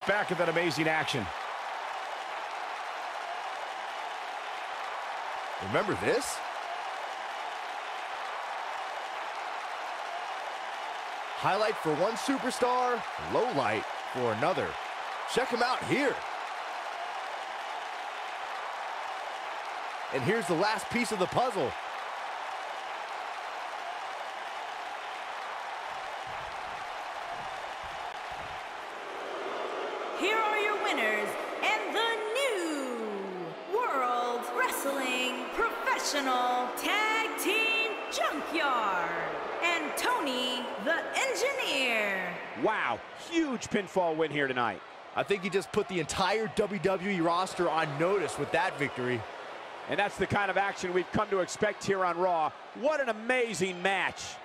back at that amazing action. Remember this? Highlight for one superstar, low light for another. Check him out here. And here's the last piece of the puzzle. Here are your winners and the new World Wrestling Professional Tag Team Junkyard and Tony the Engineer. Wow, huge pinfall win here tonight. I think he just put the entire WWE roster on notice with that victory. And that's the kind of action we've come to expect here on Raw. What an amazing match.